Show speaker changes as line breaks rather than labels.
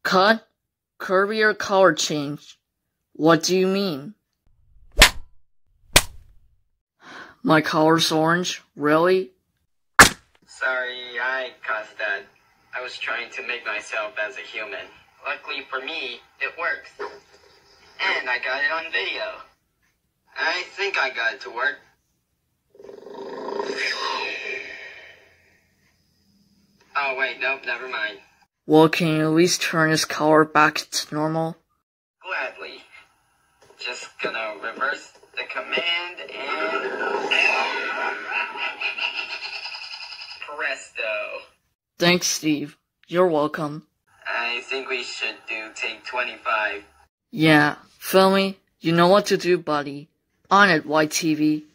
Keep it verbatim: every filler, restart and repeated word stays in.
Cut? Career color change. What do you mean? My color's orange? Really?
Sorry, I caused that. I was trying to make myself as a human. Luckily for me, it works. And I got it on video. I think I got it to work. Oh wait, nope, never mind.
Well, can you at least turn his color back to normal?
Gladly. Just gonna reverse the command and... Presto.
Thanks, Steve. You're welcome.
I think we should do take twenty-five.
Yeah, Philly, you know what to do, buddy. On it, Y T V.